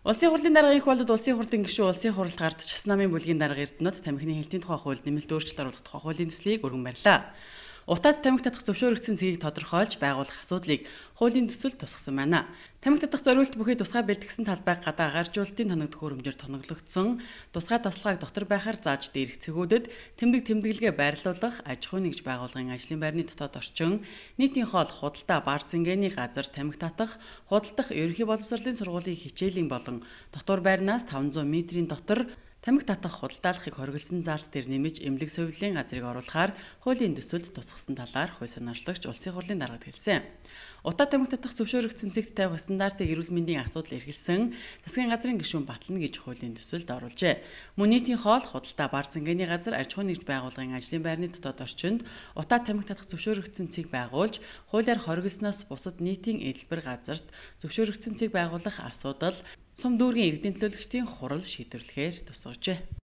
Улсын хурлын дарга их болоод улсын хурлын гишүүн улсын хурлд гардчихсан намын бүлгийн дарга Эрдэнэт тамхины хэлтийн тухай хуульд нэмэлт өөрчлөлт оруулах тухай хуулийн төслийг өргөн барьлаа. Утаад тамхи татах зөвшөөрөгдсөн цэгийг тодорхойлж байгуулах асуудлыг хуулийн төсөлд тусгасан байна. Тамхи татах зориулт бүхий тусгай бэлтгэсэн талбайг гадаа агааржуулалтын тоногдох хөрөмжөөр тоноглогдсон тусгай тасалгааг дотор байхаар зааж дээрх цэгүүдэд тэмдэглэгээ байрлуулах аж ахуйн нэгж байгууллагын ажлын байрны дотоод орчин нийтийн хоол худалдаа бар зингээний газар тамхи татах худалдах ерөнхий боловсролын сургуулийн хичээлийн болон дотор байрнаас 500 м-ийн дотор тамхи татах худалдаалахыг хориглосон заалт дээр нэмж эмнэлэг совиллын газрыг оруулахаар хуулийн төсөлд тусгасан талаар хувь санаачлагч улсын хурлын даргад хэлсэн. Утаа тамхи татах зөвшөөрөгдсөн цэгт тавих стандартыг эрүүл мэндийн асуудал эрхэлсэн засгийн газрын гишүүн батлна гэж хуулийн төсөлд оруулжээ. Мөн нийтийн хоол худалдаа бар зингээний газар аж ахуйн нэгж байгууллагын ажлын байрны дотоод орчинд утаа тамхи татах зөвшөөрөгдсөн цэг байгуулж хуулиар хориглосноос бусад нийтийн эдэлбэр газарт зөвшөөрөгдсөн цэг байгуулах асуудал сум дүүргийн иргэдийн төлөөлөгчдийн хурал шийдвэрлэхээр тусгажээ.